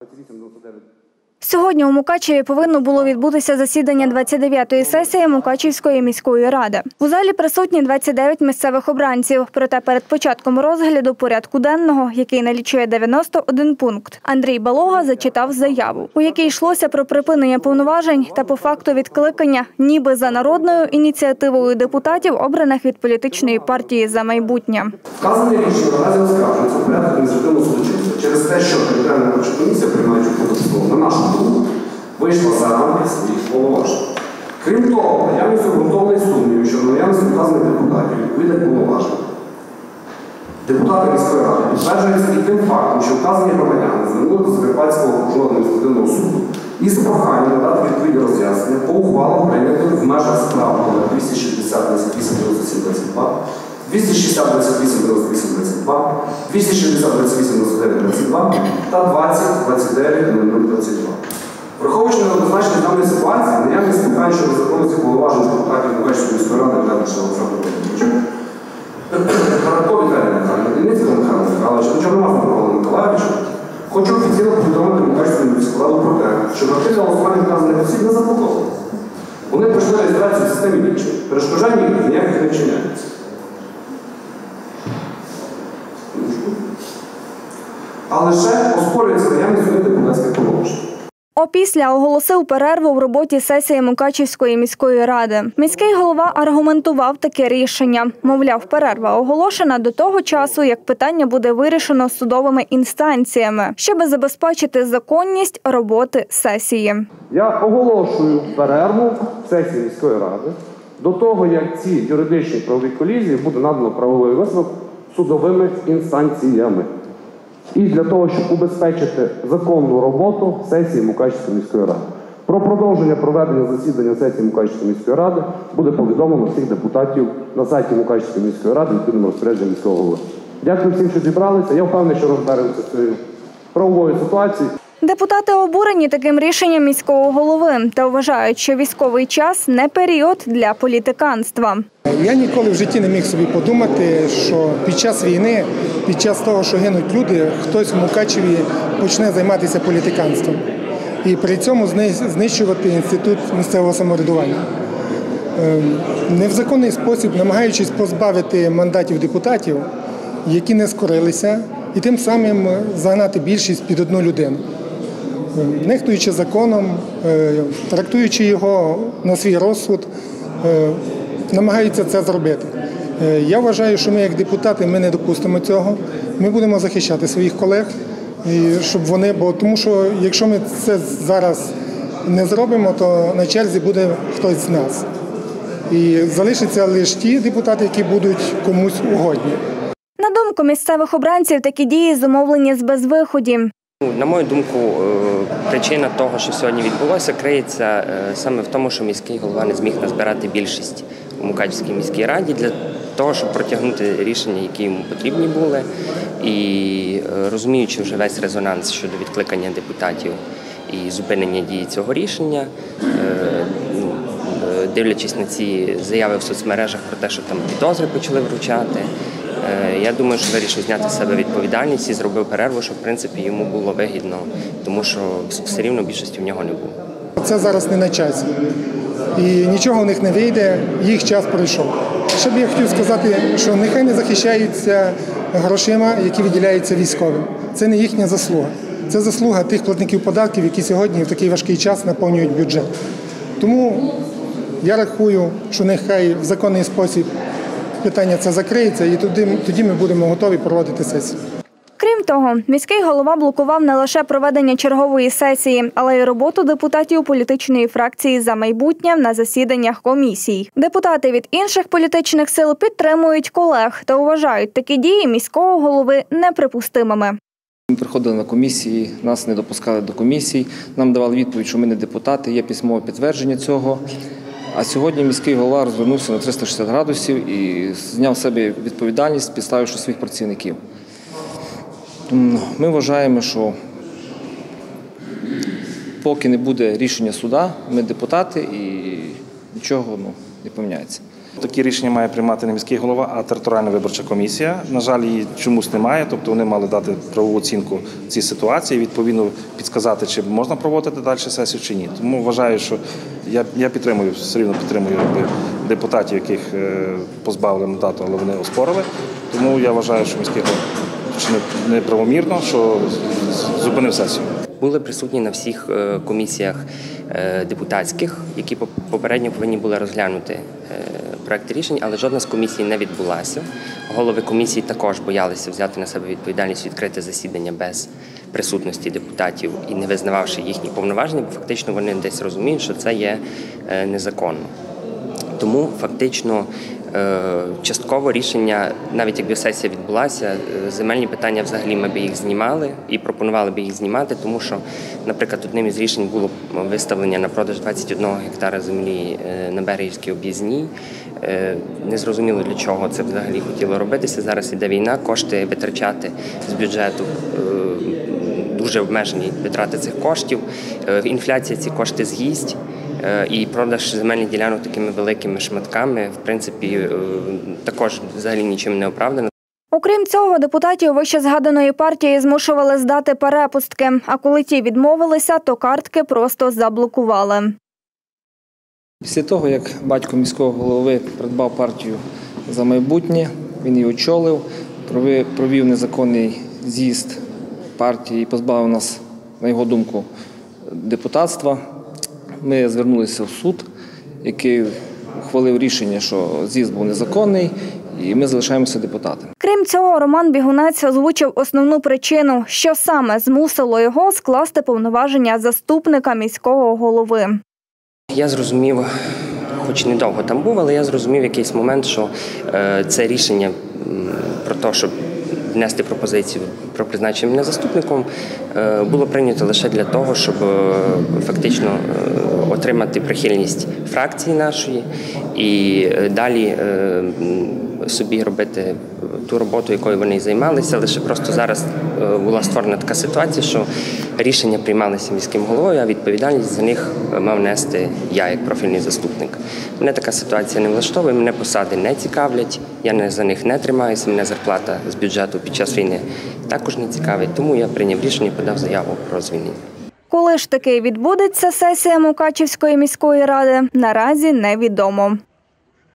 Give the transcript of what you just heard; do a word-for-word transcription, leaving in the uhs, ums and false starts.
Сьогодні у Мукачеві повинно було відбутися засідання двадцять дев'ятої сесії Мукачівської міської ради. У залі присутні двадцять дев'ять місцевих обранців. Проте перед початком розгляду порядку денного, який налічує дев'яносто один пункт, Андрій Балога зачитав заяву, у якій йшлося про припинення повноважень та по факту відкликання ніби за народною ініціативою депутатів, обраних від політичної партії «За майбутнє». Вказане рішення наразі оскаржується в порядку адміністративного судочинства через те, що територіальна виборча комісія, приймаючи протокол, на нашу думку, вийшла за рамки своїх повноважень. Крім того, наявність обґрунтованої сумнівів щодо наявності вказаних депутатів відповідних повноважень депутати міської ради підтверджується і тим фактом, що вказані громадяни звернули до Закарпатського окружного адміністративного суду із проханням надати відповідні роз'яснення по ухвалам, прийнятих в межах справ номер двісті шістдесят двадцять вісім дев'яносто сім двадцять два, двісті шістдесят двадцять вісім дев'яносто вісім двадцять два, двісті шістдесят двадцять вісім дев'яносто дев'ять двадцять два та двадцять двадцять дев'ять нуль нуль двадцять два. Враховуючи на однозначність даної ситуації, наявність питань щодо законності повноважень депутатів Мукачівської міської ради Глядача Олександра Володимировича, Харкові Віталія Михайловича, Дільницького Михайла Михайловича, Чорномазного Миколи Миколайовича, хочу офіційно повідомити Мукачівську міську раду про те, що активне голосування вказаних осіб не заблоковано. Вони пройшли реєстрацію в системі «Вічі». Перешкоджання їх ніяких не вчиняється. А лише оспорюється наявність одних депутатських повноважень. Опісля оголосив перерву в роботі сесії Мукачівської міської ради. Міський голова аргументував таке рішення. Мовляв, перерва оголошена до того часу, як питання буде вирішено судовими інстанціями, щоб забезпечити законність роботи сесії. Я оголошую перерву сесії міської ради до того, як ці юридичні правові колізії буде надано правовий висновок судовими інстанціями. І для того, щоб убезпечити законну роботу сесії Мукачівської міської ради. Про продовження проведення засідання сесії Мукачівської міської ради буде повідомлено всіх депутатів на сайті Мукачівської міської ради відповідним розпорядженням міського голови. Дякую всім, що зібралися. Я впевнений, що розберемося з цією правовою ситуацією. Депутати обурені таким рішенням міського голови та вважають, що військовий час – не період для політиканства. Я ніколи в житті не міг собі подумати, що під час війни, під час того, що гинуть люди, хтось в Мукачеві почне займатися політиканством. І при цьому знищувати інститут місцевого самоврядування. Не в законний спосіб, намагаючись позбавити мандатів депутатів, які не скорилися, і тим самим загнати більшість під одну людину. Нехтуючи законом, трактуючи його на свій розсуд, намагаються це зробити. Я вважаю, що ми як депутати ми не допустимо цього. Ми будемо захищати своїх колег, щоб вони, бо тому що якщо ми це зараз не зробимо, то на черзі буде хтось з нас. І залишаться лише ті депутати, які будуть комусь угодні. На думку місцевих обранців, такі дії зумовлені з безвиході. На мою думку, причина того, що сьогодні відбулося, криється саме в тому, що міський голова не зміг назбирати більшість у Мукачівській міській раді для того, щоб протягнути рішення, які йому потрібні були. І розуміючи вже весь резонанс щодо відкликання депутатів і зупинення дії цього рішення, дивлячись на ці заяви в соцмережах про те, що там підозри почали вручати, я думаю, що вирішив зняти з себе відповідальність і зробив перерву, щоб, в принципі, йому було вигідно, тому що все рівно більшості в нього не було. Це зараз не на часі. І нічого в них не вийде, їх час пройшов. Ще б я хотів сказати, що нехай не захищаються грошима, які виділяються військовим. Це не їхня заслуга. Це заслуга тих платників податків, які сьогодні в такий важкий час наповнюють бюджет. Тому я рахую, що нехай в законний спосіб питання це закриється, і тоді, тоді ми будемо готові проводити сесію. Крім того, міський голова блокував не лише проведення чергової сесії, але й роботу депутатів політичної фракції «За майбутнє» на засіданнях комісій. Депутати від інших політичних сил підтримують колег та вважають такі дії міського голови неприпустимими. Ми приходили на комісії, нас не допускали до комісій, нам давали відповідь, що ми не депутати, є письмове підтвердження цього. А сьогодні міський голова розвернувся на триста шістдесят градусів і зняв з себе відповідальність, підставивши своїх працівників. Ми вважаємо, що поки не буде рішення суда, ми депутати і нічого ну, не поміняється. Такі рішення має приймати не міський голова, а територіальна виборча комісія. На жаль, її чомусь немає, тобто вони мали дати правову оцінку цій ситуації, відповідно підказати, чи можна проводити далі сесію, чи ні. Тому вважаю, що я, я підтримую, все рівно підтримую якби, депутатів, яких позбавили мандату, але вони оспорили. Тому я вважаю, що міський голова неправомірно, що зупинив сесію. Були присутні на всіх комісіях депутатських, які попередньо повинні були розглянути проекти рішень, але жодна з комісій не відбулася. Голови комісій також боялися взяти на себе відповідальність відкрити засідання без присутності депутатів і не визнававши їхні повноваження, бо фактично вони десь розуміють, що це є незаконно. Тому фактично частково рішення, навіть якби сесія відбулася, земельні питання взагалі ми б їх знімали і пропонували б їх знімати, тому що, наприклад, одним із рішень було виставлення на продаж двадцять одного гектара землі на Берегівській об'їзній. Незрозуміло, для чого це взагалі хотіло робитися. Зараз іде війна, кошти витрачати з бюджету дуже обмежені витрати цих коштів. Інфляція ці кошти з'їсть. І продаж земельних ділянок такими великими шматками, в принципі, також взагалі нічим не оправдано. Окрім цього, депутатів вище згаданої партії змушували здати перепустки, а коли ті відмовилися, то картки просто заблокували. Після того, як батько міського голови придбав партію «За майбутнє», він її очолив, провів незаконний з'їзд партії і позбавив нас, на його думку, депутатства. Ми звернулися в суд, який ухвалив рішення, що з'їзд був незаконний, і ми залишаємося депутатами. Крім цього, Роман Бігунець озвучив основну причину, що саме змусило його скласти повноваження заступника міського голови. Я зрозумів, хоч недовго там був, але я зрозумів в якийсь момент, що це рішення про те, щоб внести пропозицію про призначення мене заступником, було прийнято лише для того, щоб фактично отримати прихильність фракції нашої і далі собі робити ту роботу, якою вони займалися. Лише просто зараз була створена така ситуація, що рішення приймалися міським головою, а відповідальність за них мав нести я, як профільний заступник. Мене така ситуація не влаштовує, мене посади не цікавлять, я за них не тримаюся, мене зарплата з бюджету під час війни також не цікавить, тому я прийняв рішення і подав заяву про звільнення. Коли ж таки відбудеться сесія Мукачівської міської ради, наразі невідомо.